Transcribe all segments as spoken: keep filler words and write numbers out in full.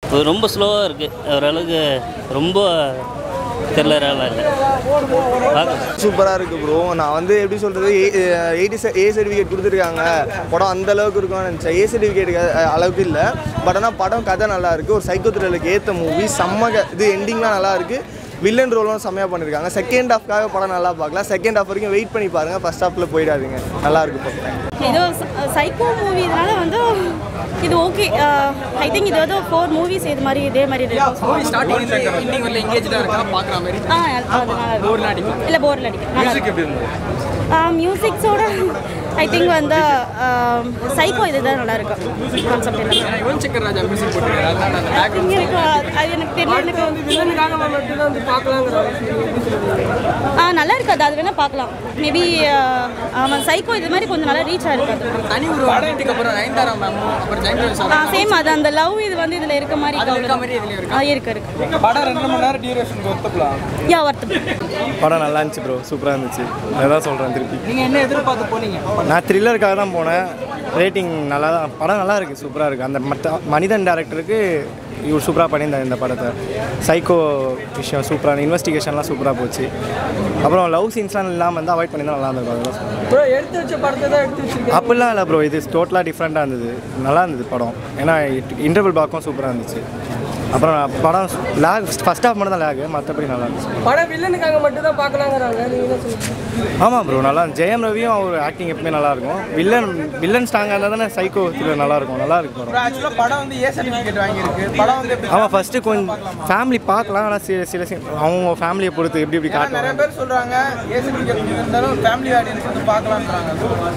ரொம்ப ஸ்லோவாக இருக்குது, ஓரளவுக்கு ரொம்ப த்ரில்லராக இல்லை. சூப்பராக இருக்குது ப்ரோ. நான் வந்து எப்படி சொல்கிறது, எயிட்டி ஏ சர்டிஃபிகேட் கொடுத்துருக்காங்க, படம் அந்த அளவுக்கு இருக்கும்னு நினச்சேன். ஏ சர்டிஃபிகேட் அளவுக்கு இல்லை, பட் ஆனால் படம் கதை நல்லா இருக்குது. ஒரு சைக்கோ த்ரில்லருக்கு ஏற்ற மூவி, செம்ம இது எண்டிங்லாம் நல்லா இருக்குது. வில்லன் ரோலும் செம்மையாக பண்ணியிருக்காங்க. செகண்ட் ஹாஃப்காக படம் நல்லா பார்க்கலாம். செகண்ட் ஹாஃப் வரைக்கும் வெயிட் பண்ணி பாருங்கள், ஃபஸ்ட் ஹாஃபில் போயிடாதீங்க, நல்லா இருக்கு படம். இது சைக்கோ மூவி, இதனால வந்து இது ஓகே. ஐ திங்க் இது வந்து ஃபோர் மூவிஸ் இது மாதிரி இதே மாதிரி இருக்கும். இல்லை போரில் அடிக்கும். மியூசிக்ஸோட ஐ திங்க் வந்து சைக்கோ இதுதான் நல்லா இருக்கும் கான்செப்ட். அது எனக்கு தெரியல. ஆ நல்லா இருக்காது, அது வேணால் பார்க்கலாம். மேபி அவன் சைக்கோ இது மாதிரி கொஞ்சம் நல்லா ரீச் ஆகிருக்காது. சேம் அது அந்த லவ் இது வந்து இதில் இருக்க மாதிரி இருக்கு இருக்கு யா ஒர்த்து. படம் நல்லா இருந்துச்சு ப்ரோ, சூப்பராக இருந்துச்சு. அதான் சொல்கிறேன் திருப்பி. நீங்கள் என்ன எதிர்பார்த்து போனீங்க? நான் த்ரில்லருக்காக தான் போனேன். ரேட்டிங் நல்லா தான், படம் நல்லா இருக்குது, சூப்பராக இருக்குது. அந்த மற்ற மனிதன் டேரக்டருக்கு இவர் சூப்பராக பண்ணியிருந்தார் இந்த படத்தை. சைக்கோ விஷயம் சூப்பரான, இன்வெஸ்டிகேஷன்லாம் சூப்பராக போச்சு. அப்புறம் லவ் சீன்ஸ்லாம் இல்லாமல் வந்து அவாய்ட் பண்ணி தான் நல்லா இருந்தது. அதெல்லாம் ப்ரோ எடுத்து வச்ச படத்தை தான் எடுத்து வச்சு அப்படிலாம் இல்லை ப்ரோ, இது டோட்டலாக டிஃப்ரெண்ட்டாக இருந்தது, நல்லா இருந்தது படம். ஏன்னா இன்டர்வல் பார்க்கவும் சூப்பராக இருந்துச்சு. அப்புறம் படம் லேக் ஃபஸ்ட் ஹாஃப் மட்டும் தான் லேகு, மற்றபடி நல்லா இருந்துச்சு. படம் வில்லனுக்காக மட்டும் தான் பார்க்கலாங்கிறாங்க. ஆமாம் ப்ரோ, நல்லா ஜெயம் ரவியும் அவர் ஆக்டிங் எப்பவுமே நல்லாயிருக்கும். வில்லன் வில்லன் ஸ்ட்ராங்காக இருந்தால் தானே சைக்கோ த்ரில்லர் நல்லாயிருக்கும், நல்லா இருக்கும் படம். ஆக்சுவலாக படம் வந்து ஏ சர்டிஃபிகேட் வாங்கியிருக்கு. படம் வந்து ஆமாம், ஃபஸ்ட்டு கொஞ்சம் ஃபேமிலி பார்க்கலாம், ஆனால் சில சில அவங்க ஃபேமிலியை பொறுத்து எப்படி எப்படி காட்டுறாங்க. நிறைய பேர் சொல்கிறாங்க ஏ சர்டிஃபிகேட் இருந்தாலும் ஃபேமிலி ஆடியன்ஸ் வந்து பார்க்கலான்றாங்க.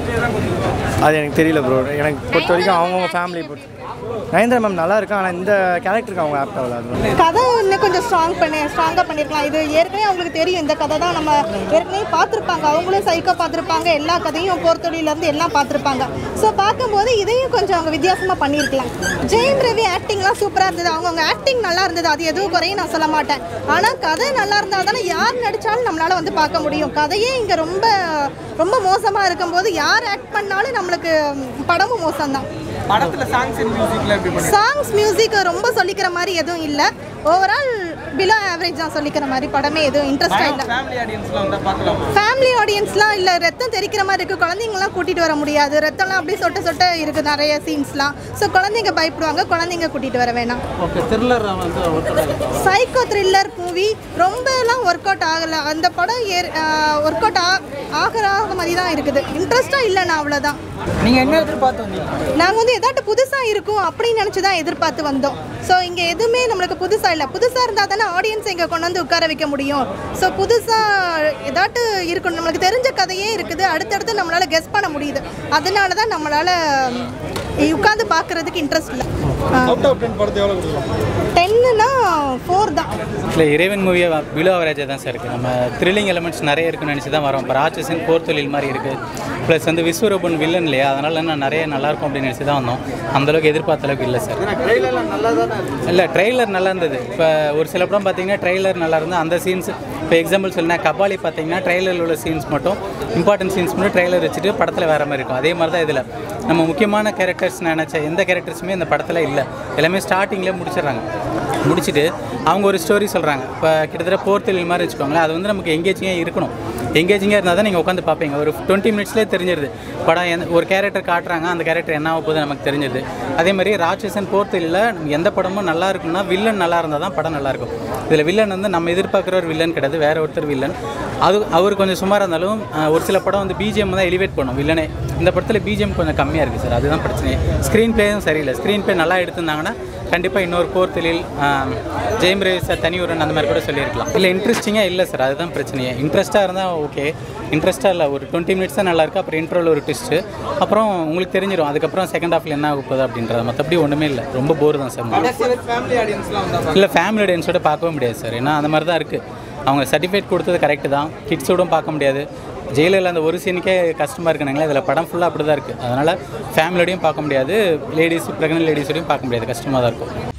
அது எனக்கு தெரியல ப்ரோ, எனக்கு பொறுத்த வரைக்கும் அவங்கவுங்க ஃபேமிலியை பொறுத்து. நயன்தாரா மேம் நல்லா இருக்கும், ஆனால் இந்த கேரக்டருக்கு அவங்க ஆப்டாக விளாடுறாங்க. கதை இன்னும் கொஞ்சம் ஸ்ட்ராங் பண்ணி ஸ்ட்ராங்காக பண்ணியிருக்கலாம். இது ஏற்கனவே அவங்களுக்கு தெரியும், இந்த கதை தான் நம்ம ஏற்கனவே பார்த்துருப்பாங்க. அவங்களும் சைக்கோ பார்த்துருப்பாங்க, எல்லா கதையும் போர்த்தொழிலேருந்து எல்லாம் பார்த்துருப்பாங்க. ஸோ பார்க்கும்போது இதையும் கொஞ்சம் அவங்க வித்தியாசமாக பண்ணியிருக்கலாம். ஜெயம் ரவி ஆக்டிங்லாம் சூப்பராக இருந்தது, அவங்கவுங்க ஆக்டிங் நல்லா இருந்தது, அது எதுவும் குறையும் நான் சொல்ல மாட்டேன். ஆனால் கதை நல்லா இருந்தால் தானே யார் நடித்தாலும் நம்மளால் வந்து பார்க்க முடியும். கதையே இங்கே ரொம்ப ரொம்ப மோசமாக இருக்கும்போது யார் ஆக்ட் பண்ணாலும் நம்மளுக்கு படமும் மோசம்தான். படத்துல சாங்ஸ் மியூசிக்ல எப்படி பண்ணி சாங்ஸ் மியூசிக் ரொம்ப சொல்லிக்கிற மாதிரி எதுவும் இல்லை. ஓவரால் பிலோ ஆவரேஜ் தான் சொல்லிக்கிற மாதிரி. படமே எதுவும் இன்ட்ரெஸ்டாக இல்லை. ஃபேமிலி ஆடியன்ஸ்லாம் வந்தால் பார்க்கலாம். ஃபேமிலி ஆடியன்ஸ்லாம் இல்லை, ரத்தம் தெரிக்கிற மாதிரி இருக்குது. குழந்தைங்களாம் கூட்டிகிட்டு வர முடியாது, ரத்தம்லாம் அப்படியே சொட்ட சொட்ட இருக்குது நிறைய சீன்ஸ்லாம். ஸோ குழந்தைங்க பயப்படுவாங்க, குழந்தைங்க கூட்டிகிட்டு வர வேணாம். ஓகே, த்ரில்லர் வந்து சைக்கோ த்ரில்லர் மூவி ரொம்பலாம் ஒர்க் அவுட் ஆகலை. அந்த படம் ஏ ஒர்க் அவுட் ஆ ஆகிற மாதிரி தான் இருக்குது. இன்ட்ரெஸ்ட்டாக இல்லைண்ணா, அவ்வளோதான். நீங்கள் என்ன எதிர்பார்த்து வந்தீங்க? நாங்கள் வந்து எதாட்டு புதுசாக இருக்கும் அப்படின்னு நினச்சி தான் எதிர்பார்த்து வந்தோம். ஸோ இங்கே எதுவுமே நம்மளுக்கு புதுசாக இல்லை. புதுசாக இருந்தால் தானே ஆடியன்ஸ் இங்கே கொண்டு வந்து உட்கார வைக்க முடியும். ஸோ புதுசாக எதாட்டு இருக்கணும். நம்மளுக்கு தெரிஞ்ச கதையே இருக்குது, அடுத்தடுத்து நம்மளால் கெஸ் பண்ண முடியுது. அதனால தான் நம்மளால் உட்காந்து பார்க்குறதுக்கு இன்ட்ரெஸ்ட் இல்லை. டென்னுனா ஃபோர் தான். இல்லை, இறைவன் மூவியாக பிலோ அவரேஜாக தான் சார் இருக்குது. நம்ம த்ரில்லிங் எலிமெண்ட்ஸ் நிறைய இருக்குன்னு நினச்சி தான் வரோம். இப்போ ராட்சசன் போர்த்தொழில் மாதிரி இருக்குது, ப்ளஸ் வந்து விஸ்வரூபன் வில்லன் இல்லையா, அதனால் நான் நிறைய நல்லாயிருக்கும் அப்படின்னு நினச்சி தான் வந்தோம். அந்தளவுக்கு எதிர்பார்த்த அளவுக்கு இல்லை சார். இல்லை, ட்ரெய்லர் நல்லா இருந்தது. இப்போ ஒரு சில படம் பார்த்தீங்கன்னா ட்ரெய்லர் நல்லா இருந்தால் அந்த சீன்ஸ், இப்போ எக்ஸாம்பிள் சொல்லினா கபாலி பார்த்தீங்கன்னா ட்ரெய்லரில் உள்ள சீன்ஸ் மட்டும், இம்பார்ட்டன்ட் சீன்ஸ் மட்டும் ட்ரெய்லர் வச்சுட்டு படத்தில் வேறு மாதிரி இருக்கும். அதே மாதிரி தான் இதில் நம்ம முக்கியமான கேரக்டர்ஸ் நினச்ச எந்த கேரக்டர்ஸுமே இந்த படத்தில் இல்லை. எல்லாமே ஸ்டார்டிங்கில் முடிச்சிடுறாங்க. முடிச்சுட்டு அவங்க ஒரு ஸ்டோரி சொல்கிறாங்க. இப்போ கிட்டத்தட்ட போர்த்தொழில் மாதிரி வச்சுக்கோங்களேன். அது வந்து நமக்கு எங்கேஜிங்காக இருக்கணும். எங்கேஜிங்காக இருந்தால் தான் நீங்கள் உட்காந்து பார்ப்பீங்க. ஒரு டுவெண்ட்டி மினிட்ஸ்லேயே தெரிஞ்சிருது படம். எந்த ஒரு கேரக்டர் காட்டுறாங்க, அந்த கேரக்டர் என்ன ஆக போகுது நமக்கு தெரிஞ்சிருது. அதே மாதிரி ராட்சசன் போர்த்தொழிலில் எந்த படமும் நல்லா இருக்குன்னா வில்லன் நல்லா இருந்தால் தான் படம் நல்லாயிருக்கும். இதில் வில்லன் வந்து நம்ம எதிர்பார்க்குற ஒரு வில்லன் கிடையாது, வேறு ஒருத்தர் வில்லன். அது அவர் கொஞ்சம் சுமாராக இருந்தாலும் ஒரு சில படம் வந்து பிஜிஎம் தான் எலிவேட் பண்ணும் வில்லனே. இந்த படத்தில் பிஜிஎம் கொஞ்சம் கம்மியாக இருக்குது சார், அதுதான் பிரச்சனை. ஸ்க்ரீன் பிளேயும் சரியில்லை. ஸ்க்ரீன் பிளே நல்லா எடுத்திருந்தாங்கன்னா கண்டிப்பாக இன்னொரு போர்த்தொழில், ஜெயம் ரவி சார் தனி ஒரு அந்த மாதிரி கூட சொல்லியிருக்கலாம். இல்லை, இன்ட்ரெஸ்டிங்காக இல்லை சார், அதுதான் பிரச்சனையே. இன்ட்ரெஸ்ட்டாக இருந்தால் ஓகே, இன்ட்ரெஸ்ட்டாக இல்லை. ஒரு டுவெண்ட்டி மினிட்ஸ் தான் நல்லாயிருக்கு, அப்புறம் இன்ட்ரோவில் ஒரு ட்விஸ்ட்டு, அப்புறம் உங்களுக்கு தெரிஞ்சிடும் அதுக்கப்புறம் செகண்ட் ஹாஃபில் என்ன ஆக போகுது அப்படின்றது. மற்றபடி ஒன்றுமே இல்லை, ரொம்ப போர் தான் சார். ஃபேமிலி ஆடியன்ஸ்லாம் வந்தால் இல்லை, ஃபேமிலி ஆடியன்ஸோட பார்க்கவே முடியாது சார். ஏன்னா அந்த மாதிரி தான் இருக்குது. அவங்க சர்டிஃபிகேட் கொடுத்தது கரெக்டு தான், கிட்ஸோடும் பார்க்க முடியாது. ஜெயிலில் அந்த ஒரு சீனுக்கே கஷ்டமாக இருக்குனாங்களே, இதில் படம் ஃபுல்லாக அப்படி தான் இருக்குது. அதனால் ஃபேமிலியோடையும் பார்க்க முடியாது, லேடிஸ் ப்ரெக்னென்ட் லேடிஸோடையும் பார்க்க முடியாது, கஷ்டமாக தான் இருக்கும்.